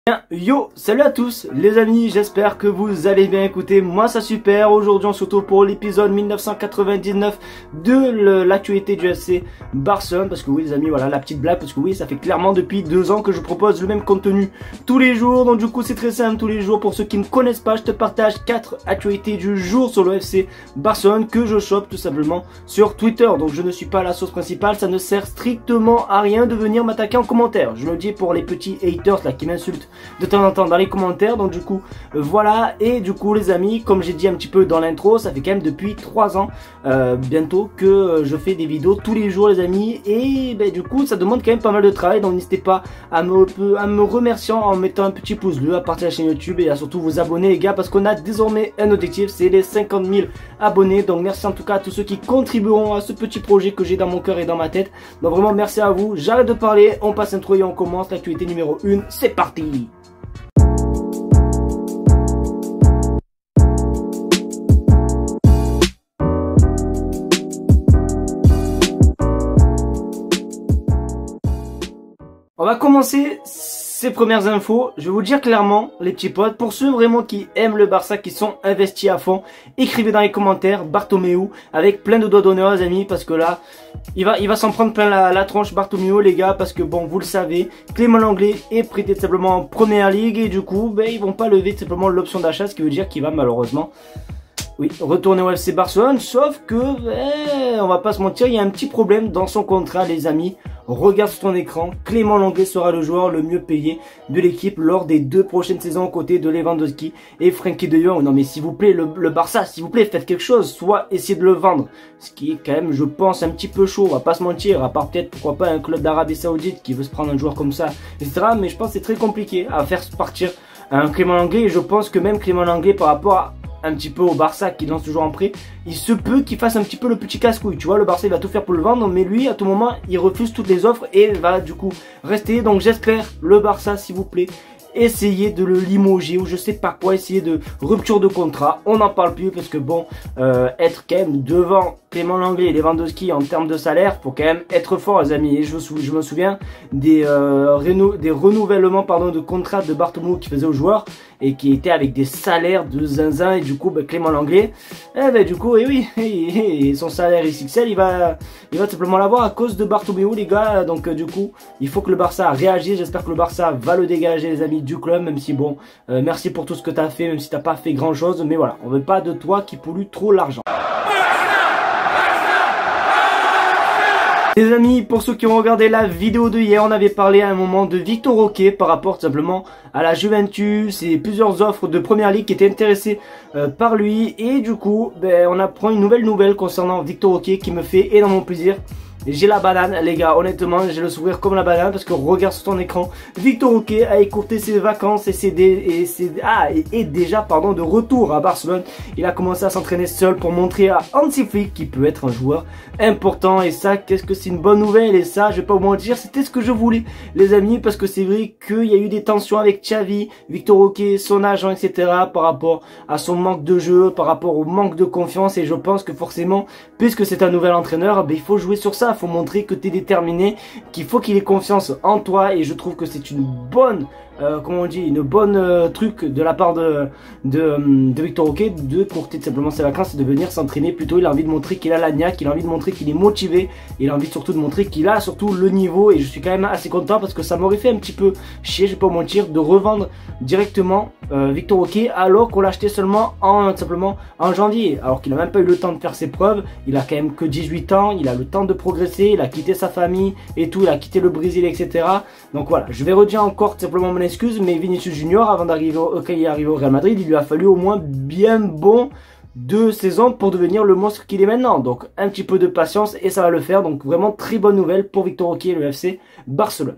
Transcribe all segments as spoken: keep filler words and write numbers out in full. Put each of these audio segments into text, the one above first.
Bien, yo, salut à tous les amis, j'espère que vous allez bien. Écoutez, moi ça super. Aujourd'hui on se retrouve pour l'épisode mille neuf cent quatre-vingt-dix-neuf de l'actualité du F C Barcelone. Parce que oui les amis, voilà la petite blague, parce que oui ça fait clairement depuis deux ans que je propose le même contenu tous les jours. Donc du coup c'est très simple, tous les jours. Pour ceux qui ne connaissent pas, je te partage quatre actualités du jour sur le F C Barcelone que je chope tout simplement sur Twitter. Donc je ne suis pas la source principale, ça ne sert strictement à rien de venir m'attaquer en commentaire. Je le dis pour les petits haters là qui m'insultent de temps en temps dans les commentaires. Donc du coup euh, voilà. Et du coup les amis, comme j'ai dit un petit peu dans l'intro, ça fait quand même depuis trois ans euh, bientôt que euh, je fais des vidéos tous les jours les amis. Et ben, du coup ça demande quand même pas mal de travail. Donc n'hésitez pas à me, à me remercier en mettant un petit pouce bleu, à partir de la chaîne YouTube et à surtout vous abonner les gars, parce qu'on a désormais un objectif, c'est les cinquante mille abonnés. Donc merci en tout cas à tous ceux qui contribueront à ce petit projet que j'ai dans mon cœur et dans ma tête. Donc vraiment merci à vous. J'arrête de parler, on passe intro et on commence l'actualité numéro un. C'est parti. On va commencer ces premières infos. Je vais vous dire clairement, les petits potes, pour ceux vraiment qui aiment le Barça, qui sont investis à fond, écrivez dans les commentaires Bartomeu avec plein de doigts d'honneur les amis, parce que là, il va, il va s'en prendre plein la, la tronche Bartomeu les gars, parce que bon, vous le savez, Clément Lenglet est prêté tout simplement en première ligue et du coup, ben, ils vont pas lever tout simplement l'option d'achat, ce qui veut dire qu'il va malheureusement... oui, retourner au F C Barcelone, sauf que, eh, on va pas se mentir, il y a un petit problème dans son contrat les amis. Regarde sur ton écran, Clément Lenglet sera le joueur le mieux payé de l'équipe lors des deux prochaines saisons aux côtés de Lewandowski et Frenkie de Jong. Non mais s'il vous plaît, le, le Barça, s'il vous plaît, faites quelque chose, soit essayez de le vendre. Ce qui est quand même, je pense, un petit peu chaud, on va pas se mentir, à part peut-être, pourquoi pas, un club d'Arabie Saoudite qui veut se prendre un joueur comme ça, et cetera. Mais je pense que c'est très compliqué à faire partir un Clément Lenglet, et je pense que même Clément Lenglet par rapport à un petit peu au Barça qui lance toujours en prêt, il se peut qu'il fasse un petit peu le petit casse-couille. Tu vois, le Barça il va tout faire pour le vendre, mais lui à tout moment il refuse toutes les offres et va du coup rester. Donc j'espère, le Barça s'il vous plaît, essayez de le limoger ou je sais pas quoi, essayer de rupture de contrat. On n'en parle plus parce que bon, euh, être quand même devant Clément Lenglet et Lewandowski en termes de salaire, faut quand même être fort les amis. Et je, je me souviens des, euh, renou des renouvellements pardon, de contrat de Bartomeu qui faisait aux joueurs et qui était avec des salaires de zinzin. Et du coup bah, Clément Lenglet, eh ben, du coup et oui, et, et son salaire X X L il va, il va tout simplement l'avoir à cause de Bartomeu les gars. Donc euh, du coup il faut que le Barça réagisse. J'espère que le Barça va le dégager les amis du club, même si bon, euh, merci pour tout ce que tu as fait, même si t'as pas fait grand chose, mais voilà, on veut pas de toi qui pollue trop l'argent. Les amis, pour ceux qui ont regardé la vidéo de hier, on avait parlé à un moment de Victor Roque par rapport tout simplement à la Juventus et plusieurs offres de première ligue qui étaient intéressées euh, par lui. Et du coup, ben, on apprend une nouvelle nouvelle concernant Victor Roque qui me fait énormément plaisir. J'ai la banane les gars, honnêtement j'ai le sourire comme la banane parce que regarde sur ton écran, Victor Roque a écourté ses vacances et c'est et c'est ah et est déjà pardon de retour à Barcelone. Il a commencé à s'entraîner seul pour montrer à Hansi Flick qu'il peut être un joueur important et ça qu'est-ce que c'est une bonne nouvelle. Et ça je vais pas vous mentir, c'était ce que je voulais les amis, parce que c'est vrai qu'il y a eu des tensions avec Xavi, Victor Roque, son agent et cetera par rapport à son manque de jeu, par rapport au manque de confiance. Et je pense que forcément puisque c'est un nouvel entraîneur, ben, il faut jouer sur ça. Il faut montrer que tu es déterminé, qu'il faut qu'il ait confiance en toi. Et je trouve que c'est une bonne euh, comment on dit, une bonne euh, truc de la part de, de, de Victor Roque de courter tout simplement ses vacances et de venir s'entraîner plutôt. Il a envie de montrer qu'il a la niaque, il a envie de montrer qu'il est motivé, il a envie surtout de montrer qu'il a surtout le niveau. Et je suis quand même assez content parce que ça m'aurait fait un petit peu chier, je vais pas vous mentir, de revendre directement euh, Victor Roque alors qu'on l'a acheté seulement en, simplement en janvier, alors qu'il a même pas eu le temps de faire ses preuves. Il a quand même que dix-huit ans, il a le temps de progresser, il a quitté sa famille et tout, il a quitté le Brésil et cetera. Donc voilà, je vais redire encore tout simplement mon excuse, mais Vinicius Junior avant d'arriver au, quand il est arrivé au Real Madrid, il lui a fallu au moins bien bon deux saisons pour devenir le monstre qu'il est maintenant. Donc un petit peu de patience et ça va le faire. Donc vraiment très bonne nouvelle pour Victor Roque et le F C Barcelone.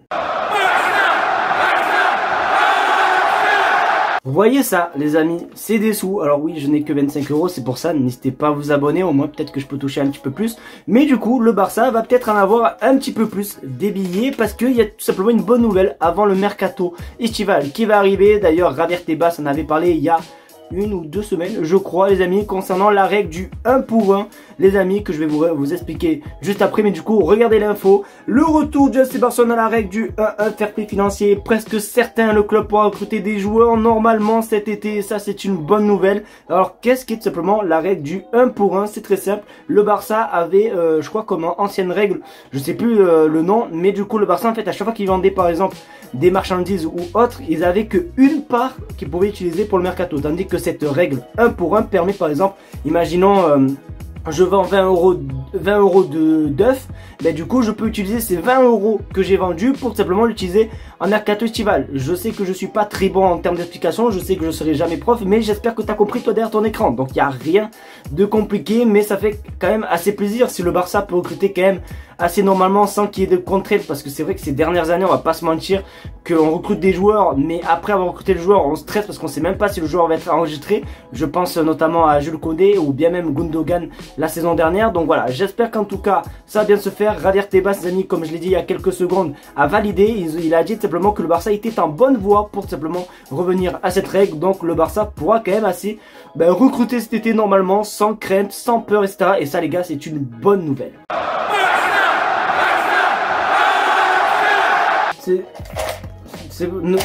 Vous voyez ça les amis, c'est des sous. Alors oui, je n'ai que vingt-cinq euros, c'est pour ça, n'hésitez pas à vous abonner, au moins peut-être que je peux toucher un petit peu plus. Mais du coup, le Barça va peut-être en avoir un petit peu plus des billets, parce qu'il y a tout simplement une bonne nouvelle avant le mercato estival qui va arriver. D'ailleurs, Javier Tebas en avait parlé il y a une ou deux semaines, je crois, les amis, concernant la règle du un pour un, les amis, que je vais vous, vous expliquer juste après. Mais du coup, regardez l'info. Le retour du F C Barcelone à la règle du un un fair play financier. Presque certain, le club pourra recruter des joueurs normalement cet été. Ça, c'est une bonne nouvelle. Alors, qu'est-ce qui est tout simplement la règle du un pour un? C'est très simple. Le Barça avait, euh, je crois, comme ancienne règle, je sais plus euh, le nom, mais du coup, le Barça, en fait, à chaque fois qu'il vendait, par exemple, des marchandises ou autres, ils avaient que une part qu'ils pouvaient utiliser pour le mercato. Tandis que cette règle un pour un permet, par exemple, imaginons... Euh, je vends vingt euros de d'œufs, ben du coup je peux utiliser ces vingt euros que j'ai vendus pour simplement l'utiliser en mercato estival. Je sais que je suis pas très bon en termes d'explication, je sais que je serai jamais prof, mais j'espère que tu as compris toi derrière ton écran. Donc il n'y a rien de compliqué, mais ça fait quand même assez plaisir si le Barça peut recruter quand même assez normalement sans qu'il y ait de contraintes, parce que c'est vrai que ces dernières années, on va pas se mentir, qu'on recrute des joueurs, mais après avoir recruté le joueur, on stresse parce qu'on sait même pas si le joueur va être enregistré. Je pense notamment à Jules Koundé ou bien même Gundogan la saison dernière. Donc voilà, j'espère qu'en tout cas ça va bien se faire. Javier Tebas, les amis, comme je l'ai dit il y a quelques secondes, a validé. Il, il a dit simplement que le Barça était en bonne voie pour simplement revenir à cette règle. Donc le Barça pourra quand même assez ben, recruter cet été normalement, sans crainte, sans peur, et cetera. Et ça les gars, c'est une bonne nouvelle. C'est... C'est... Ne,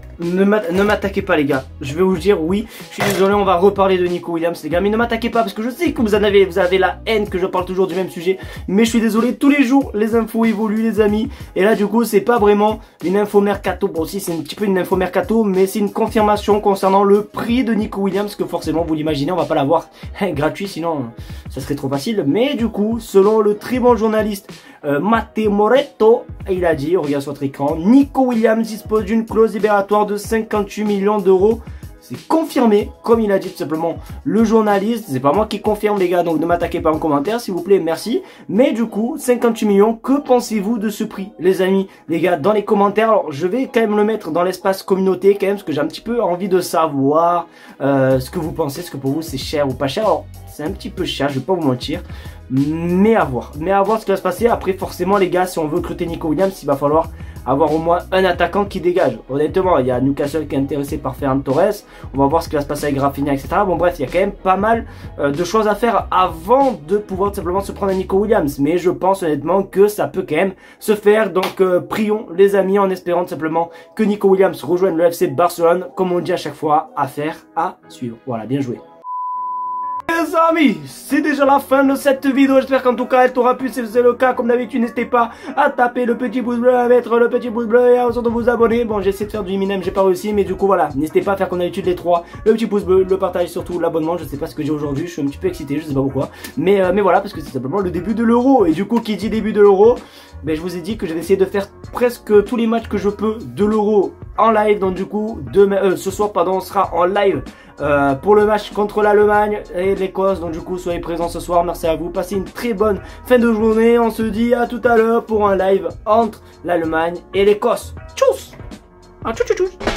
ne m'attaquez pas les gars, je vais vous dire oui, je suis désolé, on va reparler de Nico Williams les gars, mais ne m'attaquez pas parce que je sais que vous en avez, vous avez la haine que je parle toujours du même sujet, mais je suis désolé, tous les jours les infos évoluent les amis, et là du coup c'est pas vraiment une info mercato, bon si c'est un petit peu une info mercato, mais c'est une confirmation concernant le prix de Nico Williams, que forcément vous l'imaginez, on va pas l'avoir gratuit sinon ça serait trop facile, mais du coup selon le très bon journaliste Euh, Matteo Moretto, il a dit, regarde sur votre écran, Nico Williams dispose d'une clause libératoire de cinquante-huit millions d'euros. C'est confirmé, comme il a dit tout simplement le journaliste. C'est pas moi qui confirme les gars, donc ne m'attaquez pas en commentaire s'il vous plaît, merci. Mais du coup, cinquante-huit millions, que pensez-vous de ce prix les amis, les gars, dans les commentaires? Alors je vais quand même le mettre dans l'espace communauté quand même, parce que j'ai un petit peu envie de savoir euh, ce que vous pensez, ce que pour vous c'est cher ou pas cher. Alors c'est un petit peu cher, je vais pas vous mentir, mais à voir, mais à voir ce qui va se passer. Après forcément les gars, si on veut recruter Nico Williams, il va falloir avoir au moins un attaquant qui dégage. Honnêtement, il y a Newcastle qui est intéressé par Ferran Torres, on va voir ce qui va se passer avec Rafinha, et cetera. Bon bref, il y a quand même pas mal euh, de choses à faire avant de pouvoir tout simplement se prendre un Nico Williams, mais je pense honnêtement que ça peut quand même se faire. Donc euh, prions les amis en espérant tout simplement que Nico Williams rejoigne le F C Barcelone, comme on dit à chaque fois, affaire à suivre. Voilà, bien joué. Les amis, c'est déjà la fin de cette vidéo, j'espère qu'en tout cas elle t'aura plu. Si c'est le cas, comme d'habitude, n'hésitez pas à taper le petit pouce bleu, à mettre le petit pouce bleu et à surtout vous abonner. Bon, j'ai essayé de faire du Eminem, j'ai pas réussi, mais du coup voilà, n'hésitez pas à faire comme d'habitude les trois, le petit pouce bleu, le partage, surtout l'abonnement. Je sais pas ce que j'ai aujourd'hui, je suis un petit peu excité, je sais pas pourquoi, mais, euh, mais voilà, parce que c'est simplement le début de l'Euro, et du coup qui dit début de l'Euro, ben, je vous ai dit que j'allais essayer de faire presque tous les matchs que je peux de l'Euro en live. Donc du coup, demain, euh, ce soir pardon, on sera en live Euh, pour le match contre l'Allemagne et l'Écosse. Donc du coup soyez présents ce soir, merci à vous, passez une très bonne fin de journée, on se dit à tout à l'heure pour un live entre l'Allemagne et l'Écosse. Tchuss, ah, tchou tchou tchou.